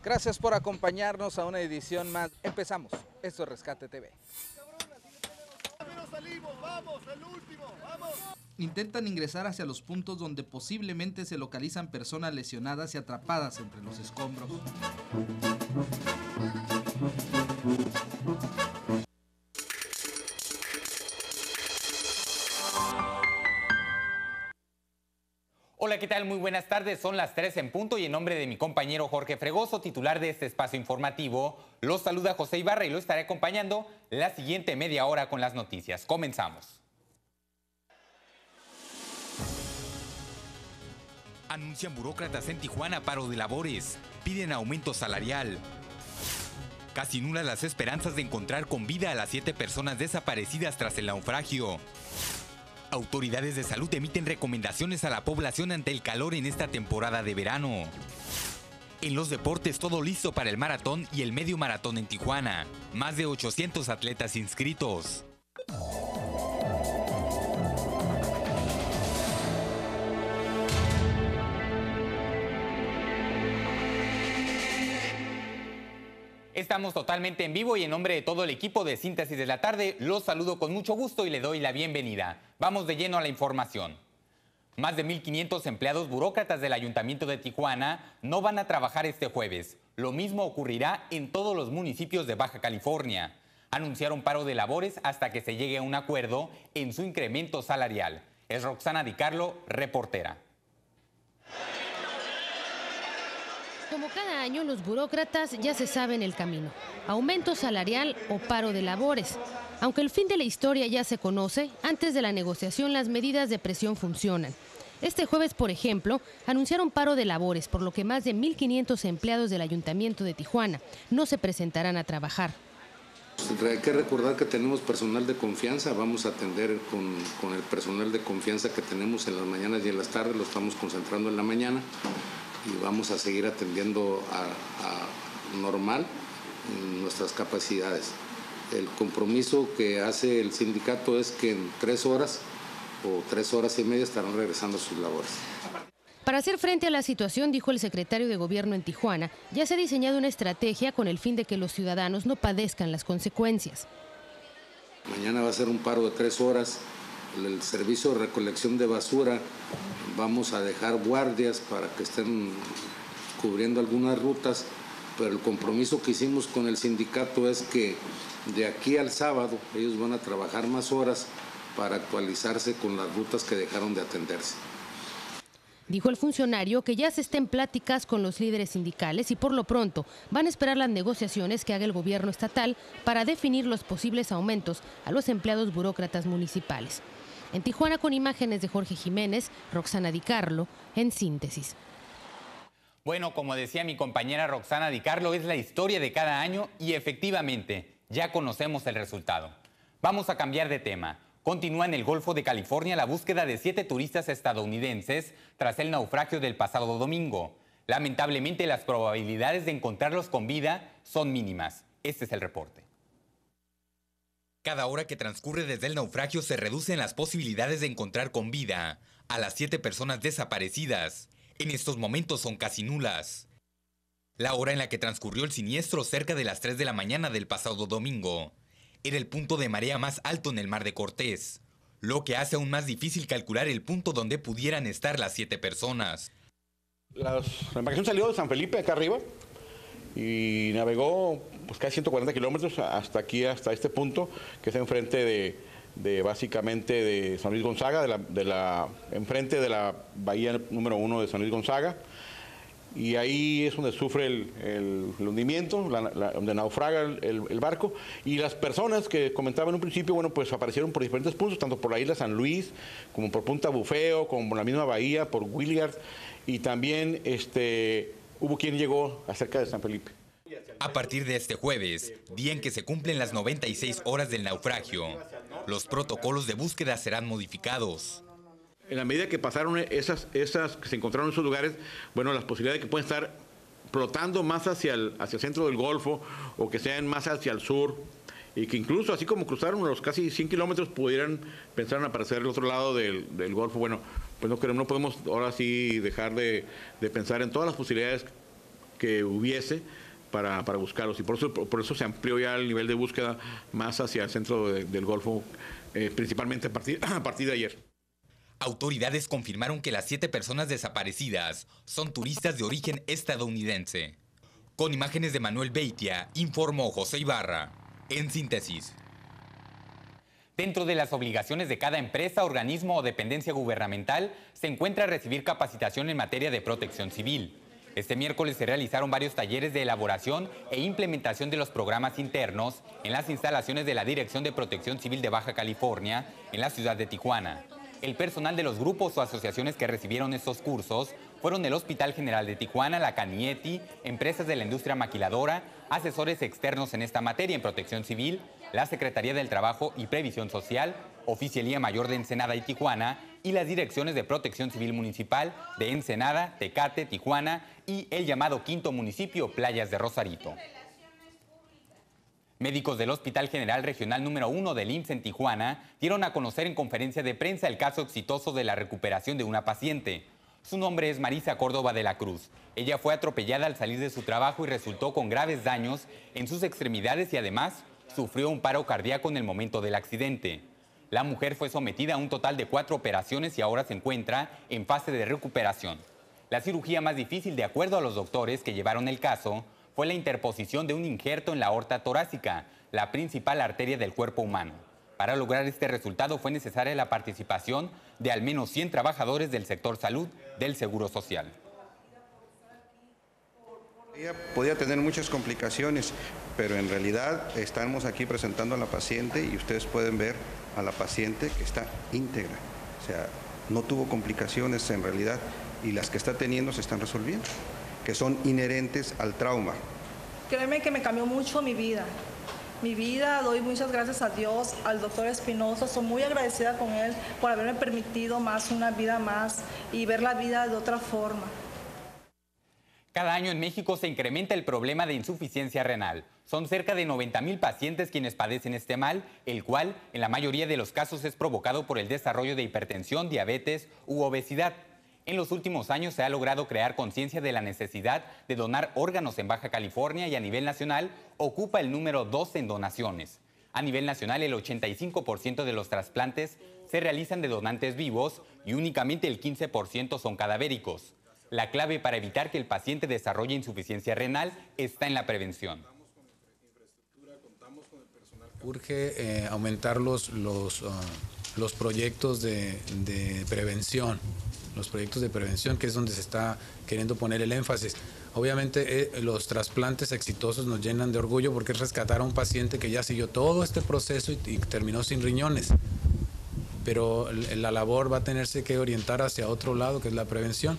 Gracias por acompañarnos a una edición más. Empezamos. Esto es Rescate TV. Intentan ingresar hacia los puntos donde posiblemente se localizan personas lesionadas y atrapadas entre los escombros. Hola, ¿qué tal? Muy buenas tardes. Son las 3 en punto y en nombre de mi compañero Jorge Fregoso, titular de este espacio informativo, los saluda José Ibarra y lo estaré acompañando la siguiente media hora con las noticias. Comenzamos. Anuncian burócratas en Tijuana paro de labores. Piden aumento salarial. Casi nulas las esperanzas de encontrar con vida a las 7 personas desaparecidas tras el naufragio. Autoridades de salud emiten recomendaciones a la población ante el calor en esta temporada de verano. En los deportes, todo listo para el maratón y el medio maratón en Tijuana. Más de 800 atletas inscritos. Estamos totalmente en vivo y en nombre de todo el equipo de Síntesis de la Tarde, los saludo con mucho gusto y le doy la bienvenida. Vamos de lleno a la información. Más de 1,500 empleados burócratas del Ayuntamiento de Tijuana no van a trabajar este jueves. Lo mismo ocurrirá en todos los municipios de Baja California. Anunciaron paro de labores hasta que se llegue a un acuerdo en su incremento salarial. Es Roxana Di Carlo, reportera. Como cada año, los burócratas ya se saben el camino: aumento salarial o paro de labores. Aunque el fin de la historia ya se conoce, antes de la negociación las medidas de presión funcionan. Este jueves, por ejemplo, anunciaron paro de labores, por lo que más de 1,500 empleados del Ayuntamiento de Tijuana no se presentarán a trabajar. Hay que recordar que tenemos personal de confianza, vamos a atender con el personal de confianza que tenemos en las mañanas y en las tardes, lo estamos concentrando en la mañana. Y vamos a seguir atendiendo a normal en nuestras capacidades. El compromiso que hace el sindicato es que en 3 horas o 3 horas y media estarán regresando a sus labores. Para hacer frente a la situación, dijo el secretario de Gobierno en Tijuana, ya se ha diseñado una estrategia con el fin de que los ciudadanos no padezcan las consecuencias. Mañana va a ser un paro de 3 horas. El servicio de recolección de basura, vamos a dejar guardias para que estén cubriendo algunas rutas, pero el compromiso que hicimos con el sindicato es que de aquí al sábado ellos van a trabajar más horas para actualizarse con las rutas que dejaron de atenderse. Dijo el funcionario que ya se está en pláticas con los líderes sindicales y por lo pronto van a esperar las negociaciones que haga el gobierno estatal para definir los posibles aumentos a los empleados burócratas municipales. En Tijuana, con imágenes de Jorge Jiménez, Roxana Di Carlo, en Síntesis. Bueno, como decía mi compañera Roxana Di Carlo, es la historia de cada año y efectivamente ya conocemos el resultado. Vamos a cambiar de tema. Continúa en el Golfo de California la búsqueda de 7 turistas estadounidenses tras el naufragio del pasado domingo. Lamentablemente, las probabilidades de encontrarlos con vida son mínimas. Este es el reporte. Cada hora que transcurre desde el naufragio se reducen las posibilidades de encontrar con vida a las 7 personas desaparecidas. En estos momentos son casi nulas. La hora en la que transcurrió el siniestro, cerca de las 3 de la mañana del pasado domingo, era el punto de marea más alto en el Mar de Cortés, lo que hace aún más difícil calcular el punto donde pudieran estar las 7 personas. La embarcación salió de San Felipe, acá arriba, y navegó pues casi 140 kilómetros hasta aquí, hasta este punto, que está enfrente de básicamente de San Luis Gonzaga, enfrente de la bahía número 1 de San Luis Gonzaga. Y ahí es donde sufre el hundimiento, donde naufraga el barco. Y las personas que comentaba en un principio, bueno, pues aparecieron por diferentes puntos, tanto por la isla San Luis, como por Punta Bufeo, como por la misma bahía, por Willard. Y también hubo quien llegó acerca de San Felipe. A partir de este jueves, día en que se cumplen las 96 horas del naufragio, los protocolos de búsqueda serán modificados. En la medida que pasaron esas que se encontraron en esos lugares, bueno, las posibilidades de que puedan estar flotando más hacia el centro del Golfo o que sean más hacia el sur y que incluso así como cruzaron los casi 100 kilómetros pudieran pensar en aparecer al otro lado del Golfo. Bueno, pues no podemos ahora sí dejar de pensar en todas las posibilidades que hubiese para buscarlos. Y por eso se amplió ya el nivel de búsqueda más hacia el centro del Golfo, principalmente a partir de ayer. Autoridades confirmaron que las 7 personas desaparecidas son turistas de origen estadounidense. Con imágenes de Manuel Beitia, informó José Ibarra. En síntesis. Dentro de las obligaciones de cada empresa, organismo o dependencia gubernamental se encuentra recibir capacitación en materia de protección civil. Este miércoles se realizaron varios talleres de elaboración e implementación de los programas internos en las instalaciones de la Dirección de Protección Civil de Baja California, en la ciudad de Tijuana. El personal de los grupos o asociaciones que recibieron estos cursos fueron el Hospital General de Tijuana, la Canieti, empresas de la industria maquiladora, asesores externos en esta materia en protección civil, la Secretaría del Trabajo y Previsión Social, Oficialía Mayor de Ensenada y Tijuana y las direcciones de Protección Civil Municipal de Ensenada, Tecate, Tijuana y el llamado quinto municipio, Playas de Rosarito. Médicos del Hospital General Regional número 1 del IMSS en Tijuana dieron a conocer en conferencia de prensa el caso exitoso de la recuperación de una paciente. Su nombre es Marisa Córdoba de la Cruz. Ella fue atropellada al salir de su trabajo y resultó con graves daños en sus extremidades y además sufrió un paro cardíaco en el momento del accidente. La mujer fue sometida a un total de 4 operaciones y ahora se encuentra en fase de recuperación. La cirugía más difícil, de acuerdo a los doctores que llevaron el caso, fue la interposición de un injerto en la aorta torácica, la principal arteria del cuerpo humano. Para lograr este resultado fue necesaria la participación de al menos 100 trabajadores del sector salud del Seguro Social. Ella podía tener muchas complicaciones, pero en realidad estamos aquí presentando a la paciente y ustedes pueden ver a la paciente que está íntegra. O sea, no tuvo complicaciones en realidad y las que está teniendo se están resolviendo, que son inherentes al trauma. Créeme que me cambió mucho mi vida. Mi vida, doy muchas gracias a Dios, al doctor Espinosa, soy muy agradecida con él por haberme permitido una vida más y ver la vida de otra forma. Cada año en México se incrementa el problema de insuficiencia renal. Son cerca de 90,000 pacientes quienes padecen este mal, el cual en la mayoría de los casos es provocado por el desarrollo de hipertensión, diabetes u obesidad. En los últimos años se ha logrado crear conciencia de la necesidad de donar órganos en Baja California y a nivel nacional ocupa el número 2 en donaciones. A nivel nacional el 85% de los trasplantes se realizan de donantes vivos y únicamente el 15% son cadavéricos. La clave para evitar que el paciente desarrolle insuficiencia renal está en la prevención. Urge aumentar los proyectos de prevención. Los proyectos de prevención, que es donde se está queriendo poner el énfasis. Obviamente los trasplantes exitosos nos llenan de orgullo porque es rescatar a un paciente que ya siguió todo este proceso y terminó sin riñones. Pero la labor va a tenerse que orientar hacia otro lado, que es la prevención,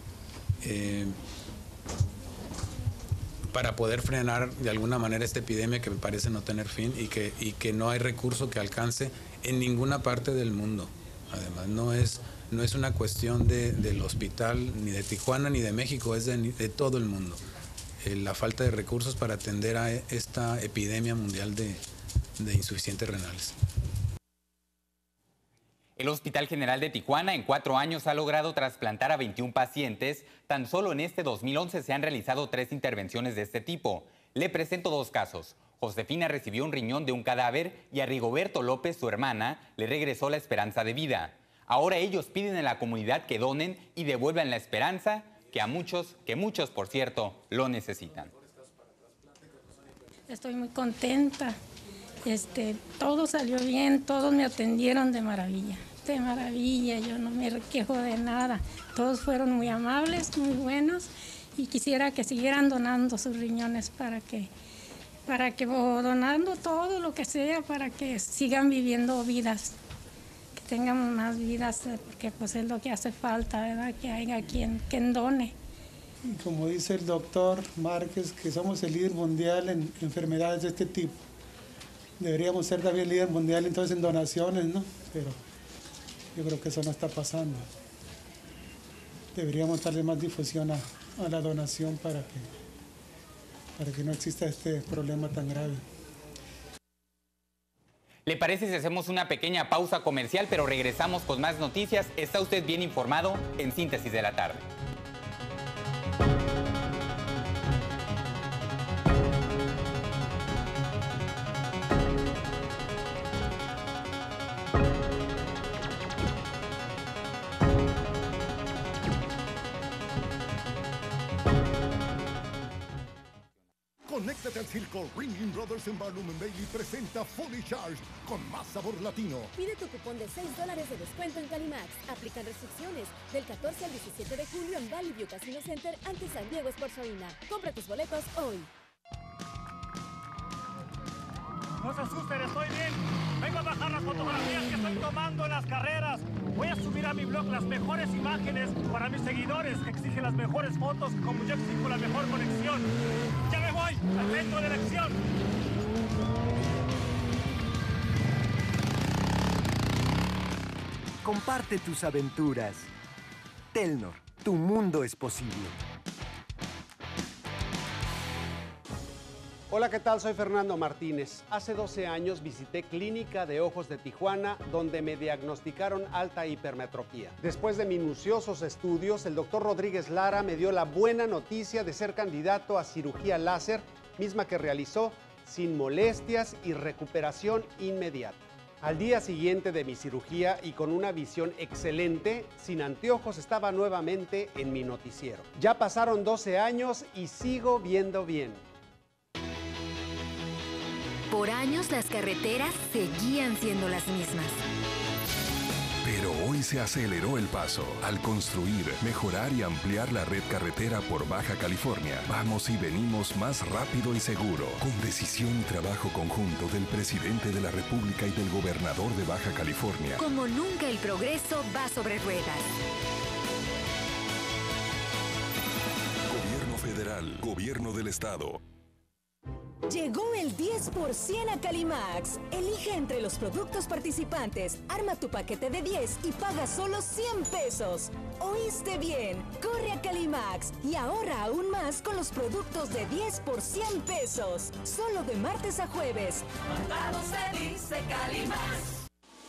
para poder frenar de alguna manera esta epidemia que me parece no tener fin y que no hay recurso que alcance en ninguna parte del mundo. Además, no es una cuestión del hospital, ni de Tijuana, ni de México, es de todo el mundo. La falta de recursos para atender a esta epidemia mundial de insuficientes renales. El Hospital General de Tijuana en 4 años ha logrado trasplantar a 21 pacientes. Tan solo en este 2011 se han realizado 3 intervenciones de este tipo. Le presento 2 casos. Josefina recibió un riñón de un cadáver y a Rigoberto López, su hermana, le regresó la esperanza de vida. Ahora ellos piden a la comunidad que donen y devuelvan la esperanza que muchos, por cierto, lo necesitan. Estoy muy contenta. Todo salió bien, todos me atendieron de maravilla, yo no me quejo de nada. Todos fueron muy amables, muy buenos y quisiera que siguieran donando sus riñones o donando todo lo que sea para que sigan viviendo vidas. Tengamos más vidas, porque pues es lo que hace falta, ¿verdad? Que haya quien done. Como dice el doctor Márquez, que somos el líder mundial en enfermedades de este tipo. Deberíamos ser también líder mundial entonces en donaciones, ¿no? Pero yo creo que eso no está pasando. Deberíamos darle más difusión a la donación para que no exista este problema tan grave. ¿Le parece si hacemos una pequeña pausa comercial, pero regresamos con más noticias? Está usted bien informado en Síntesis de la Tarde. Conéctate al circo. Ringling Brothers en Barnum Bailey presenta Fully Charged con más sabor latino. Pide tu cupón de $6 de descuento en Calimax. Aplican restricciones del 14 al 17 de julio en Valley View Casino Center ante San Diego Sports Arena. Compra tus boletos hoy. No se asusten, estoy bien. Vengo a bajar las fotografías que estoy tomando en las carreras. Voy a subir a mi blog las mejores imágenes para mis seguidores que exigen las mejores fotos, como yo exijo la mejor conexión. ¡Ya me voy! ¡Al centro de elección! Comparte tus aventuras. Telnor, tu mundo es posible. Hola, ¿qué tal? Soy Fernando Martínez. Hace 12 años visité Clínica de Ojos de Tijuana, donde me diagnosticaron alta hipermetropía. Después de minuciosos estudios, el doctor Rodríguez Lara me dio la buena noticia de ser candidato a cirugía láser, misma que realizó sin molestias y recuperación inmediata. Al día siguiente de mi cirugía y con una visión excelente, sin anteojos estaba nuevamente en mi noticiero. Ya pasaron 12 años y sigo viendo bien. Por años las carreteras seguían siendo las mismas. Pero hoy se aceleró el paso al construir, mejorar y ampliar la red carretera por Baja California. Vamos y venimos más rápido y seguro, con decisión y trabajo conjunto del presidente de la República y del gobernador de Baja California. Como nunca el progreso va sobre ruedas. Gobierno federal, gobierno del estado. Llegó el 10% a Calimax. Elige entre los productos participantes, arma tu paquete de 10 y paga solo 100 pesos. ¿Oíste bien? Corre a Calimax y ahorra aún más con los productos de 10 por 100 pesos. Solo de martes a jueves. Mandamos feliz de Calimax.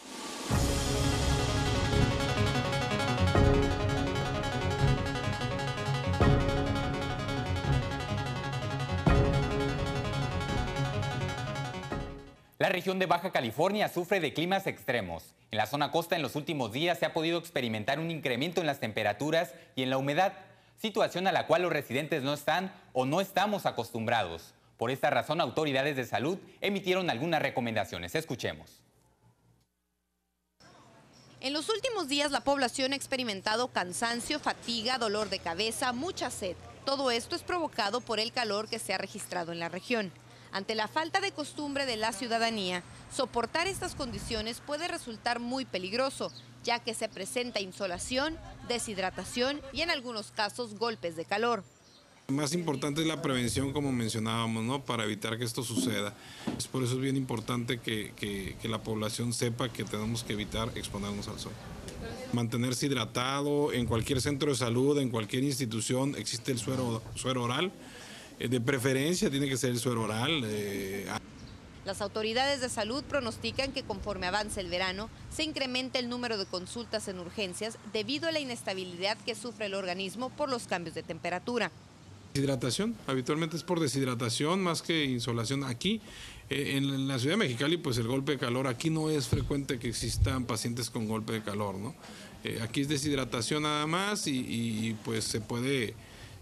La región de Baja California sufre de climas extremos. En la zona costa en los últimos días se ha podido experimentar un incremento en las temperaturas y en la humedad, situación a la cual los residentes no están o no estamos acostumbrados. Por esta razón, autoridades de salud emitieron algunas recomendaciones. Escuchemos. En los últimos días la población ha experimentado cansancio, fatiga, dolor de cabeza, mucha sed. Todo esto es provocado por el calor que se ha registrado en la región. Ante la falta de costumbre de la ciudadanía, soportar estas condiciones puede resultar muy peligroso, ya que se presenta insolación, deshidratación y en algunos casos golpes de calor. Lo más importante es la prevención, como mencionábamos, ¿no? Para evitar que esto suceda. Por eso es bien importante que la población sepa que tenemos que evitar exponernos al sol. Mantenerse hidratado, en cualquier centro de salud, en cualquier institución existe el suero oral. De preferencia tiene que ser el suero oral. Las autoridades de salud pronostican que conforme avance el verano, se incremente el número de consultas en urgencias debido a la inestabilidad que sufre el organismo por los cambios de temperatura. Deshidratación, habitualmente es por deshidratación más que insolación. Aquí, en la ciudad de Mexicali, pues el golpe de calor, aquí no es frecuente que existan pacientes con golpe de calor, ¿no? Aquí es deshidratación nada más y pues se puede,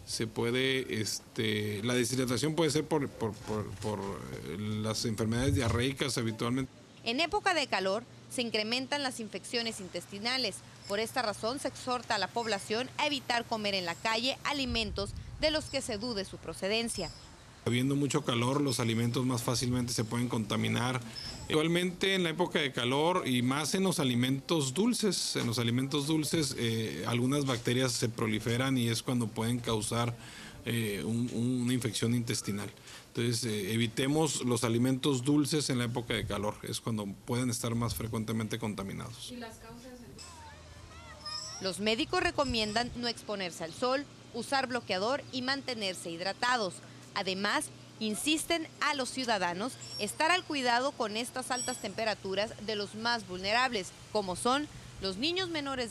la deshidratación puede ser por las enfermedades diarreicas habitualmente. En época de calor se incrementan las infecciones intestinales. Por esta razón se exhorta a la población a evitar comer en la calle alimentos de los que se dude su procedencia. Habiendo mucho calor, los alimentos más fácilmente se pueden contaminar. Igualmente en la época de calor y más en los alimentos dulces, algunas bacterias se proliferan y es cuando pueden causar una infección intestinal. Entonces evitemos los alimentos dulces en la época de calor, es cuando pueden estar más frecuentemente contaminados. ¿Y las causas? Los médicos recomiendan no exponerse al sol, usar bloqueador y mantenerse hidratados. Además, insisten a los ciudadanos estar al cuidado con estas altas temperaturas de los más vulnerables, como son los niños menores